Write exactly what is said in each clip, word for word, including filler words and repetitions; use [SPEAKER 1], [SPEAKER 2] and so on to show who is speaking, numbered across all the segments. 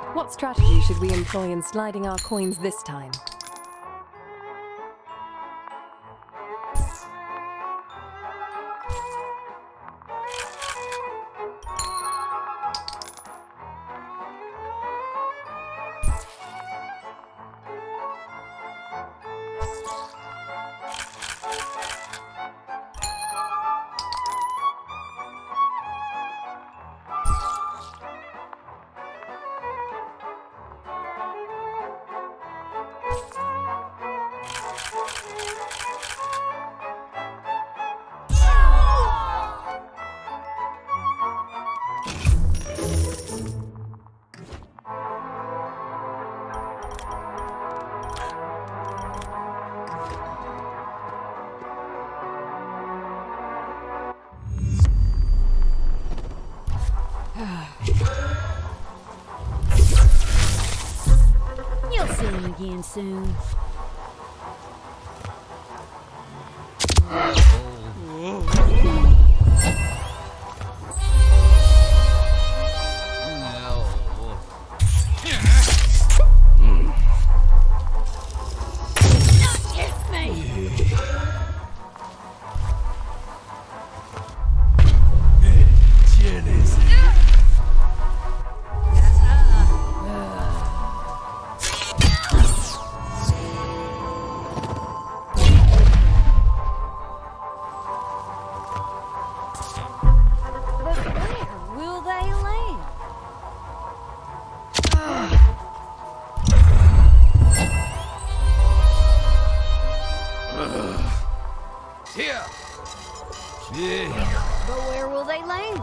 [SPEAKER 1] What strategy should we employ in sliding our coins this time?
[SPEAKER 2] You'll see him again soon.
[SPEAKER 3] Here. Yeah.
[SPEAKER 2] But where will they land?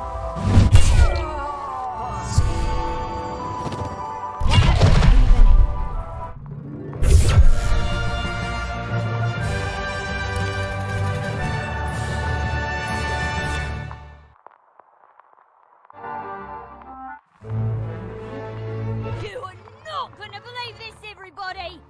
[SPEAKER 2] You are not gonna believe this, everybody!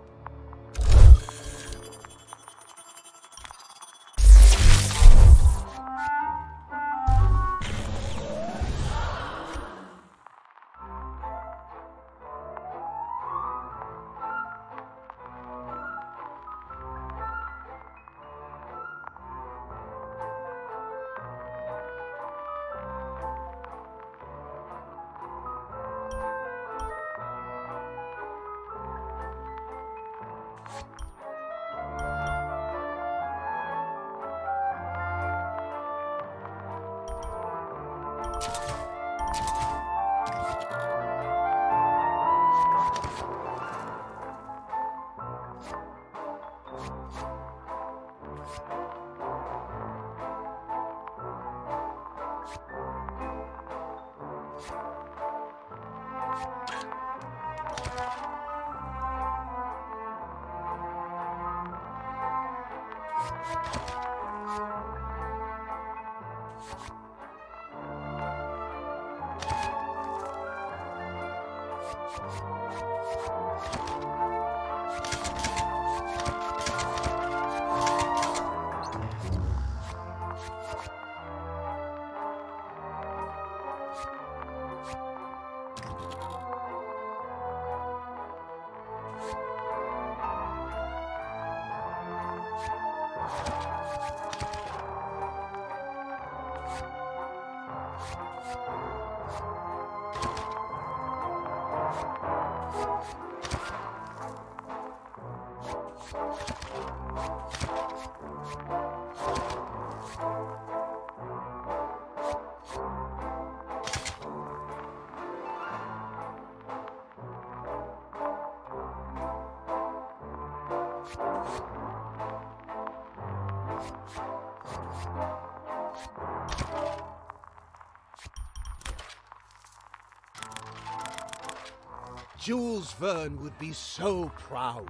[SPEAKER 3] Jules Verne would be so proud.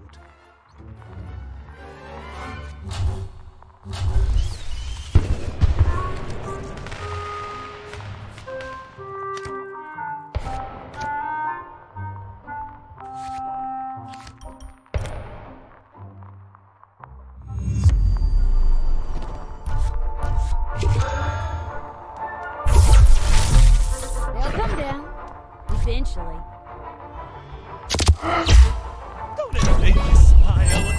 [SPEAKER 2] They'll come down, eventually.
[SPEAKER 4] Don't it make you smile?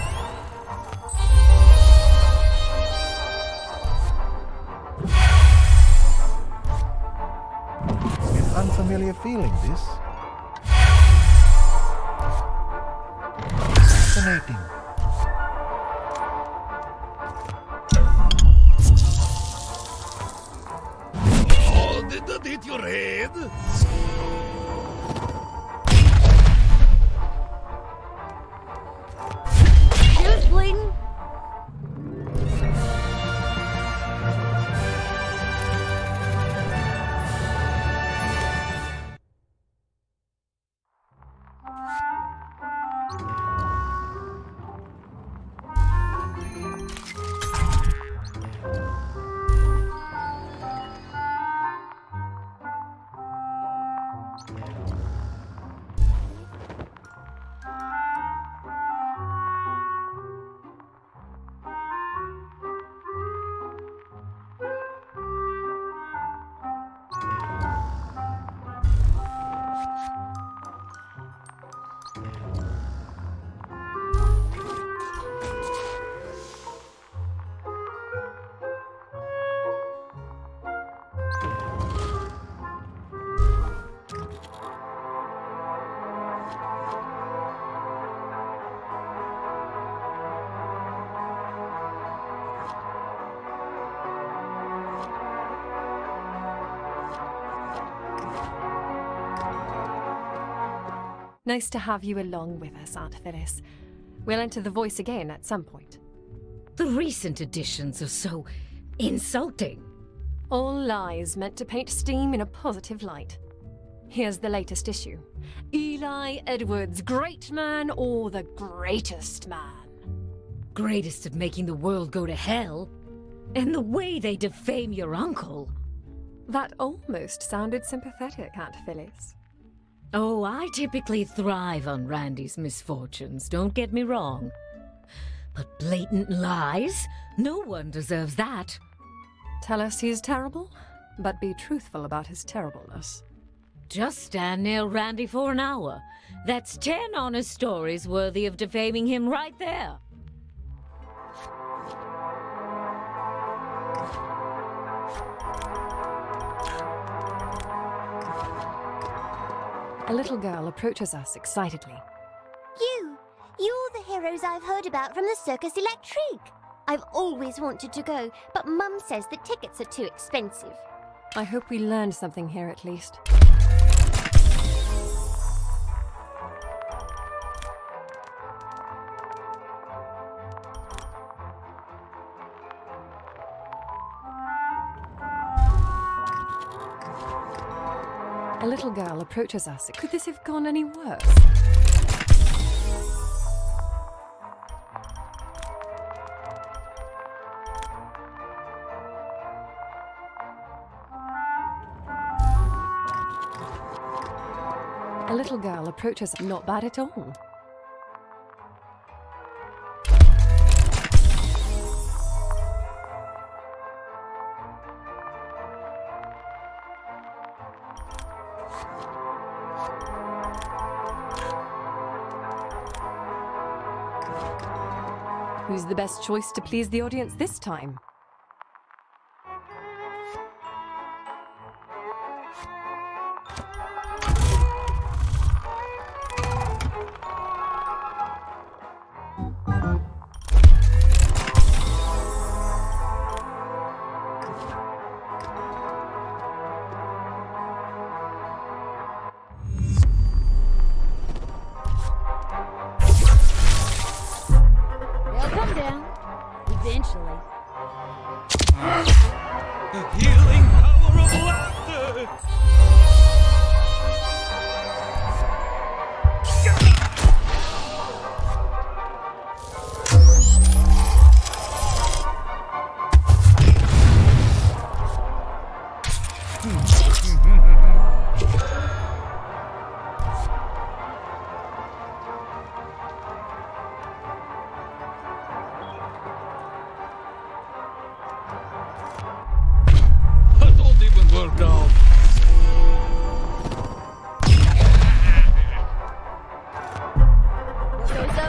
[SPEAKER 5] An unfamiliar feeling, this. Fascinating.
[SPEAKER 4] Oh, did that hit your head?
[SPEAKER 2] Just bleeding.
[SPEAKER 1] Nice to have you along with us, Aunt Phyllis. We'll enter the voice again at some point.
[SPEAKER 6] The recent editions are so insulting.
[SPEAKER 1] All lies meant to paint Steam in a positive light. Here's the latest issue. Eli Edwards, great man or the greatest man?
[SPEAKER 6] Greatest at making the world go to hell. And the way they defame your uncle.
[SPEAKER 1] That almost sounded sympathetic, Aunt Phyllis.
[SPEAKER 6] Oh, I typically thrive on Randy's misfortunes, don't get me wrong. But blatant lies? No one deserves that.
[SPEAKER 1] Tell us he's terrible, but be truthful about his terribleness.
[SPEAKER 6] Just stand near Randy for an hour. That's ten honest stories worthy of defaming him right there.
[SPEAKER 1] A little girl approaches us excitedly.
[SPEAKER 7] You! You're the heroes I've heard about from the Circus Electrique. I've always wanted to go, but Mum says the tickets are too expensive.
[SPEAKER 1] I hope we learned something here at least. A little girl approaches us. Could this have gone any worse? A little girl approaches. Not bad at all. Who's the best choice to please the audience this time?
[SPEAKER 2] They'll come down. Eventually.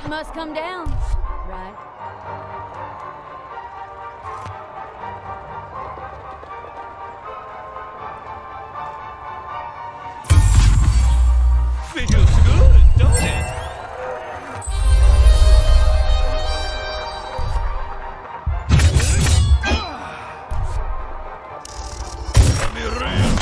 [SPEAKER 2] Up must come down, right?
[SPEAKER 4] Feels good, don't it? Let me real.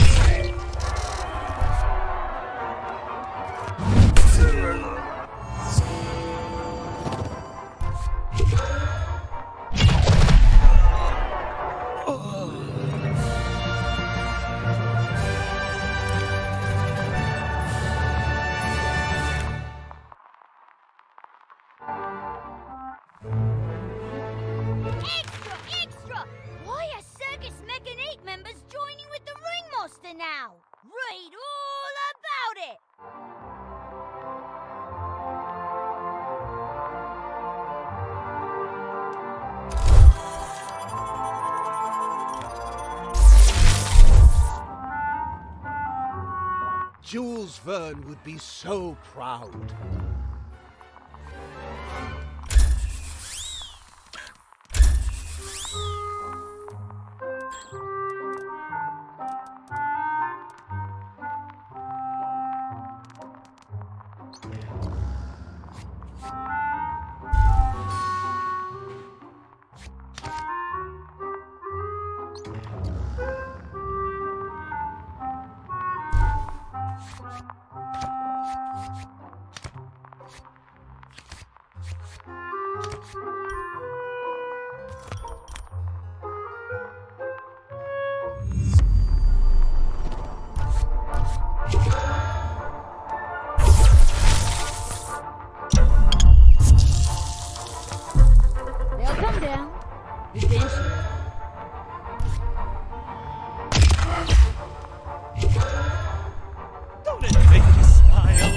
[SPEAKER 2] Extra, extra! Why are Circus Mechan eight members joining with the Ringmaster now? Read all about it!
[SPEAKER 3] Jules Verne would be so proud.
[SPEAKER 2] They'll come down, eventually.
[SPEAKER 4] Don't it make you smile?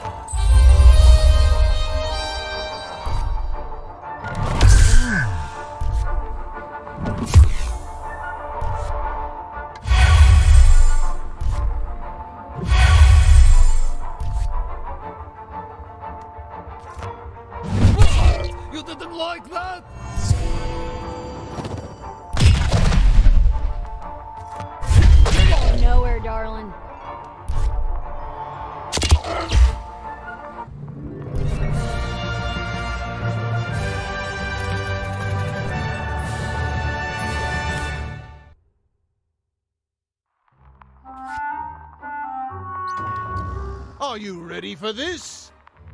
[SPEAKER 4] What? You didn't like that?
[SPEAKER 2] You're going nowhere, darling.
[SPEAKER 3] Are you ready for this?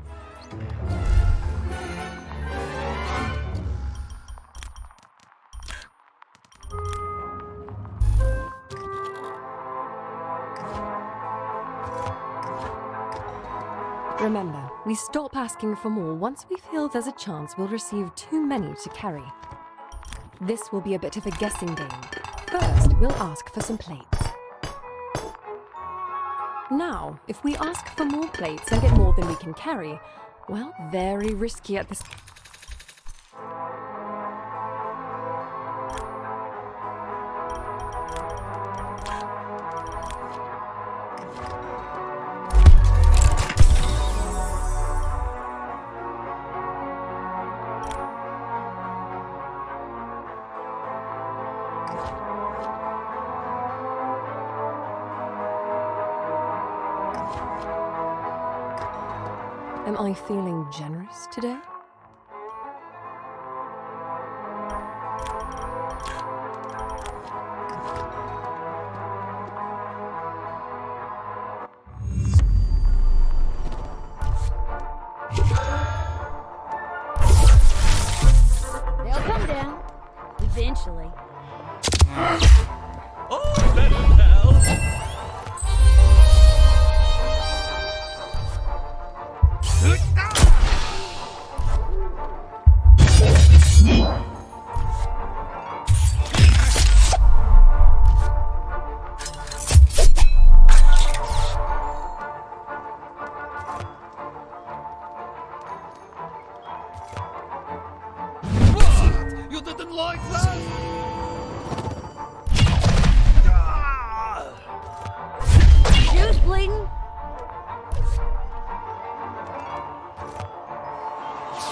[SPEAKER 1] Remember, we stop asking for more once we feel there's a chance we'll receive too many to carry. This will be a bit of a guessing game. First, we'll ask for some plates. Now, if we ask for more plates and get more than we can carry, well, very risky at this. Am I feeling generous today?
[SPEAKER 2] They'll come down, eventually.
[SPEAKER 4] Oh, better, pal. What? You didn't like that?
[SPEAKER 2] Juice bleeding?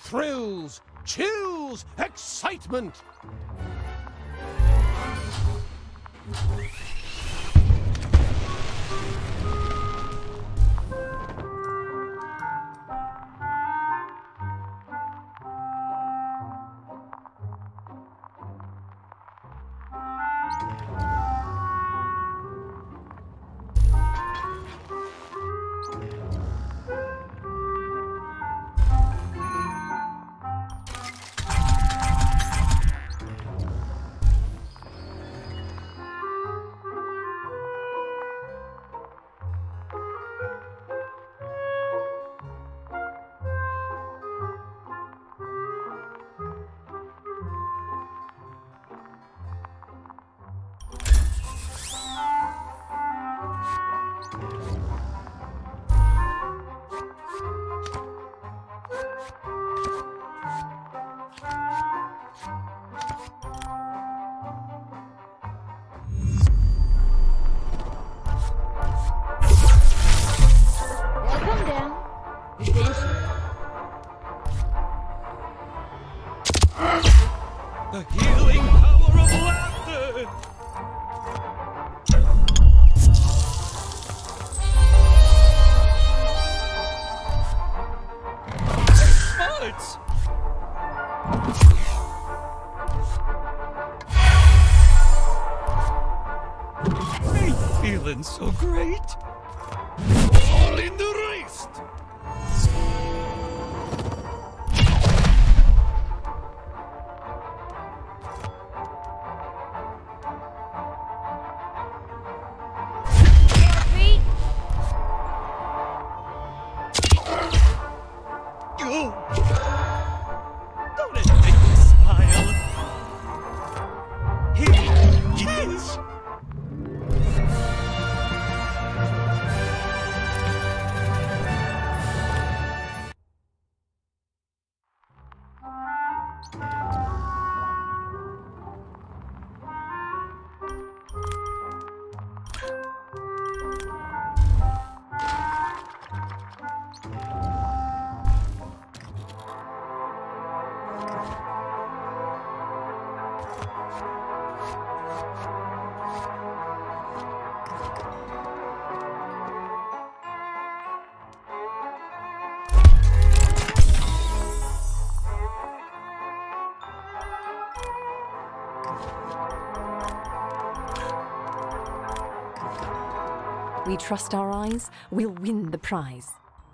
[SPEAKER 3] thrills, chills, excitement.
[SPEAKER 4] The healing power of laughter! Smarts! Ain't feeling so great. All in the wrist! Don't it make me smile? Here he is!
[SPEAKER 1] We trust our eyes, we'll win the prize.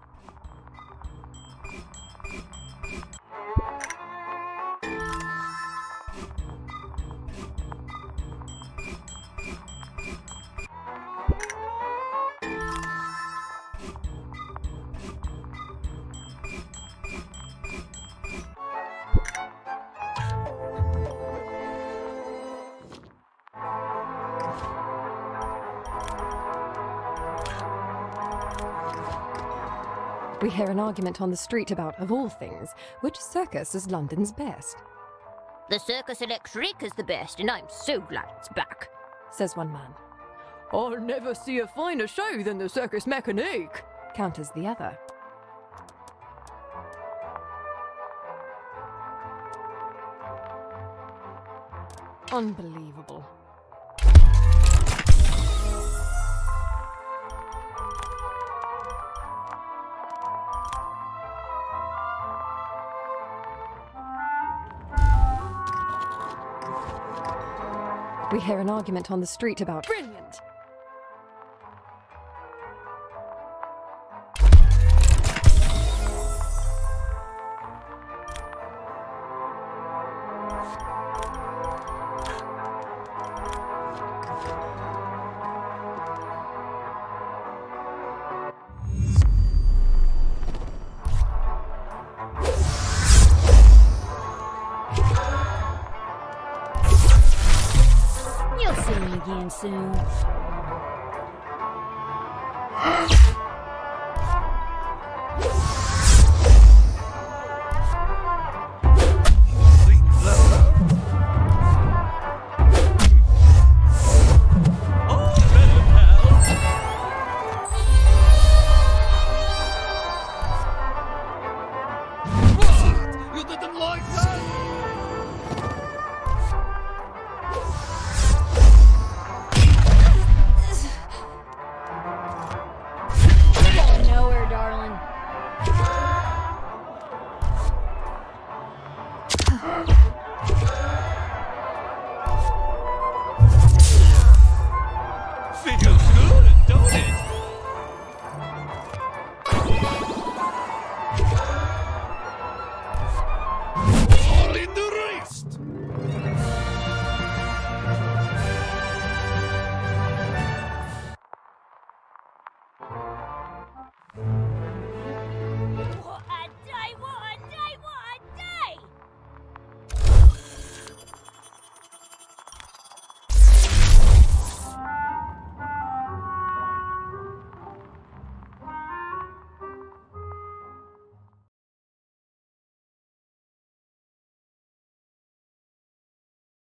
[SPEAKER 1] We hear an argument on the street about, of all things, which circus is London's best.
[SPEAKER 7] The Circus Electric is the best, and I'm so glad it's back,
[SPEAKER 1] says one man. I'll never see a finer show than the Circus Mécanique, counters the other. Unbelievable. We hear an argument on the street about brilliant.
[SPEAKER 6] You'll see me again soon.